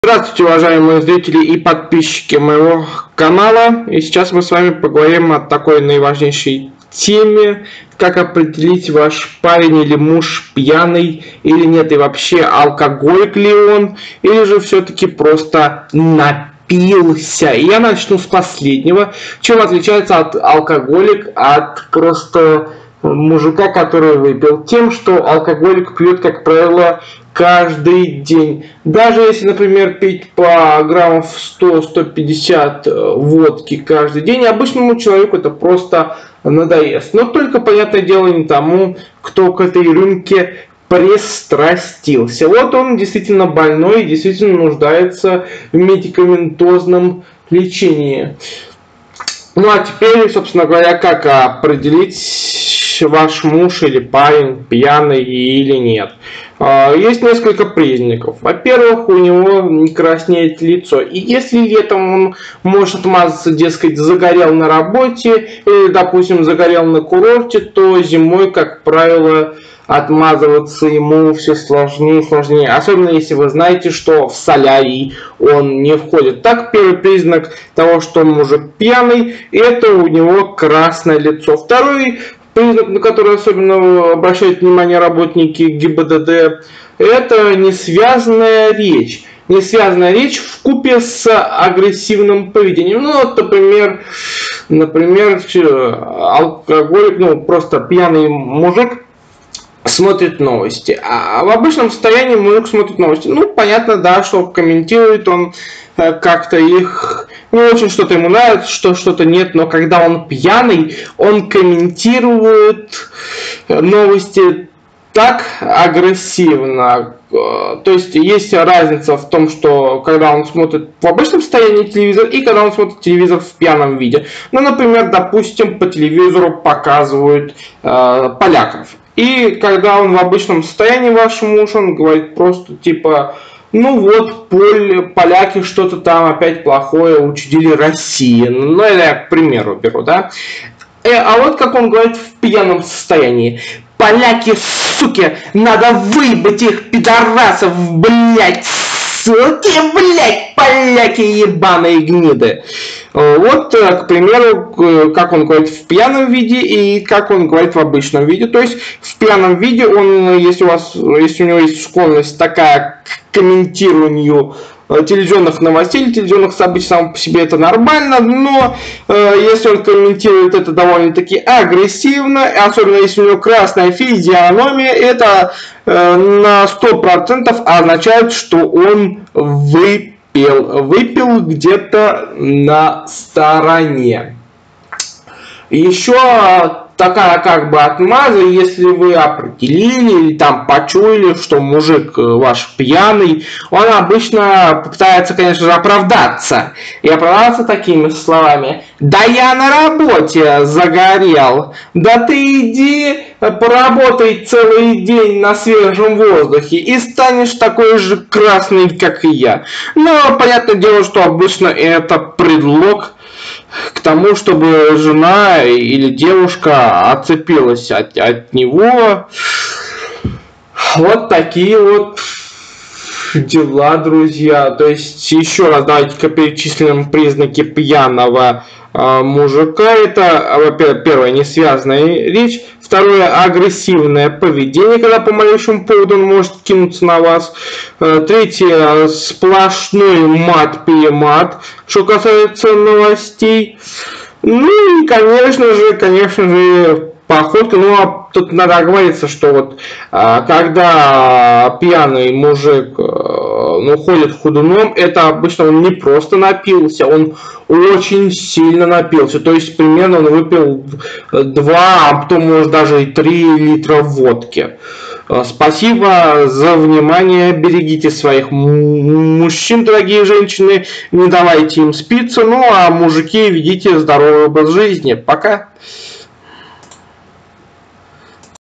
Здравствуйте, уважаемые зрители и подписчики моего канала. И сейчас мы с вами поговорим о такой наиважнейшей теме, как определить, ваш парень или муж пьяный или нет, и вообще алкоголик ли он, или же все-таки просто напился. И я начну с последнего. Чем отличается алкоголик от просто мужика, который выпил? Тем, что алкоголик пьет, как правило, каждый день. Даже если, например, пить по граммов 100-150 водки каждый день, обычному человеку это просто надоест. Но только, понятное дело, не тому, кто к этой рюмке пристрастился. Вот он действительно больной и действительно нуждается в медикаментозном лечении. Ну а теперь, собственно говоря, как определить, ваш муж или парень пьяный или нет? Есть несколько признаков. Во-первых, у него краснеет лицо. И если летом он может отмазаться, дескать, загорел на работе или, допустим, загорел на курорте, то зимой, как правило, отмазываться ему все сложнее и сложнее. Особенно если вы знаете, что в солярий он не входит. Так, первый признак того, что мужик пьяный, это у него красное лицо. Второй признак, на который особенно обращают внимание работники ГИБДД, это несвязанная речь. Несвязанная речь вкупе с агрессивным поведением. Ну, вот, например, алкоголик, просто пьяный мужик смотрит новости. А в обычном состоянии мужик смотрит новости. Ну, понятно, да, что комментирует он как-то их, не очень что-то ему нравится, что-то нет, но когда он пьяный, он комментирует новости так агрессивно. То есть есть разница в том, что когда он смотрит в обычном состоянии телевизор и когда он смотрит телевизор в пьяном виде. Ну, например, допустим, по телевизору показывают поляков. И когда он в обычном состоянии, ваш муж, он говорит просто типа: ну вот, поляки что-то там опять плохое учудили России. Ну, это я к примеру беру, да. А вот как он говорит в пьяном состоянии: поляки, суки, надо выебать их, пидорасов, блять, суки, блять, поляки, ебаные гниды. Вот, к примеру, как он говорит в пьяном виде и как он говорит в обычном виде. То есть в пьяном виде он, если у него есть склонность такая к комментированию телевизионных новостей или телевизионных событий, само по себе это нормально, но если он комментирует это довольно-таки агрессивно, особенно если у него красная физиономия, это на 100% означает, что он выпил где-то на стороне. Еще такая как бы отмаза, если вы определили или там почуяли, что мужик ваш пьяный, он обычно пытается, конечно же, оправдаться. И оправдаться такими словами: да я на работе загорел, да ты иди поработай целый день на свежем воздухе и станешь такой же красный, как и я. Но понятное дело, что обычно это предлог к тому, чтобы жена или девушка отцепилась от него. Вот такие вот дела, друзья. То есть, еще раз давайте-ка перечислим признаки пьяного мужика. Это, во-первых, первое, несвязанная речь. Второе, агрессивное поведение, когда по малейшему поводу он может кинуться на вас. Третье, сплошной мат-перемат, что касается новостей. Ну и, конечно же, походка. Ну, а тут надо оговориться, что вот когда пьяный мужик ходит ходуном, это обычно он не просто напился, он очень сильно напился. То есть примерно он выпил 2, а потом может даже и 3 литра водки. Спасибо за внимание, берегите своих мужчин, дорогие женщины, не давайте им спиться, ну а мужики, ведите здоровый образ жизни. Пока!